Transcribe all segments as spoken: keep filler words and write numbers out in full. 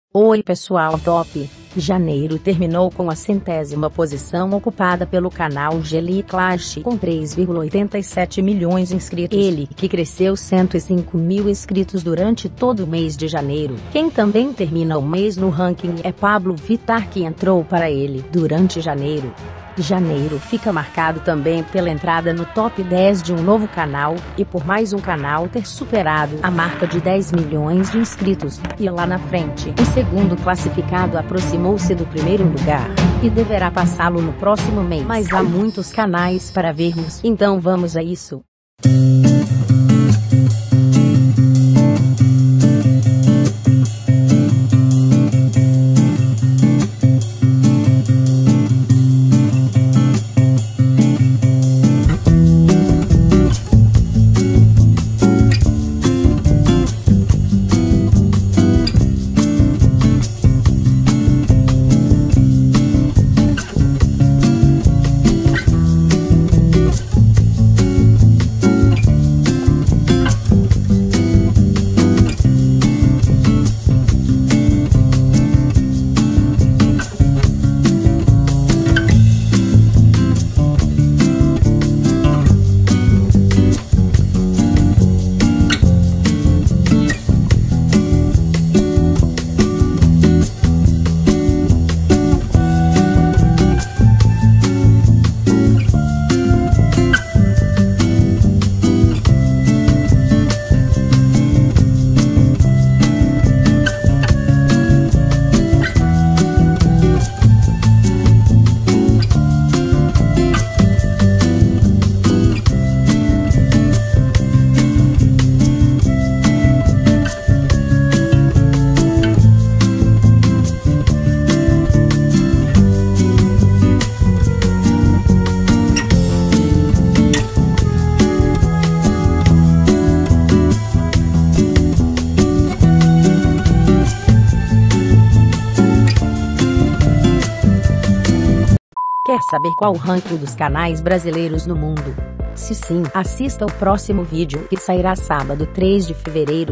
Oi pessoal top! Janeiro terminou com a centésima posição ocupada pelo canal Gelli Clash com três vírgula oitenta e sete milhões de inscritos. Ele, que cresceu cento e cinco mil inscritos durante todo o mês de janeiro. Quem também termina o mês no ranking é Pablo Vittar, que entrou para ele durante janeiro. Janeiro fica marcado também pela entrada no top dez de um novo canal, e por mais um canal ter superado a marca de dez milhões de inscritos, e lá na frente, o segundo classificado aproximou-se do primeiro lugar, e deverá passá-lo no próximo mês. Mas há muitos canais para vermos, então vamos a isso. Quer saber qual o ranking dos canais brasileiros no mundo? Se sim, assista o próximo vídeo, que sairá sábado três de fevereiro.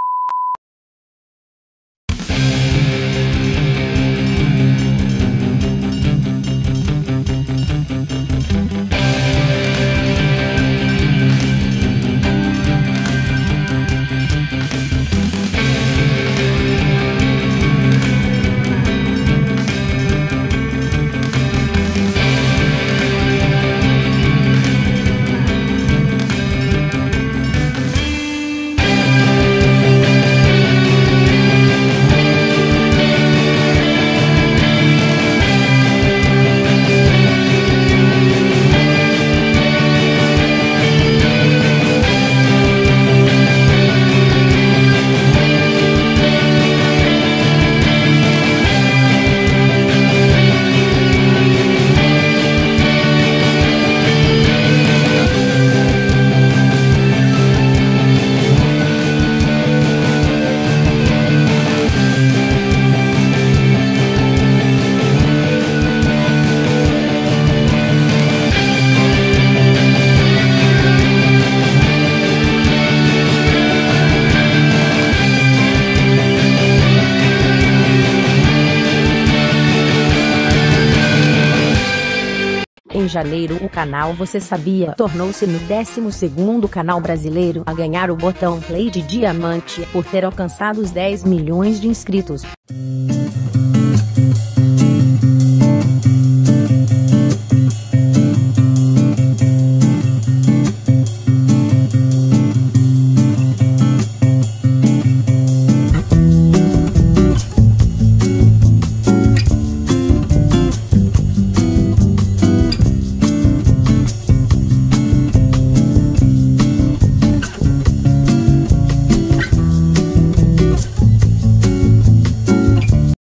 Em janeiro, o canal Você Sabia tornou-se no décimo segundo canal brasileiro a ganhar o botão Play de Diamante por ter alcançado os dez milhões de inscritos.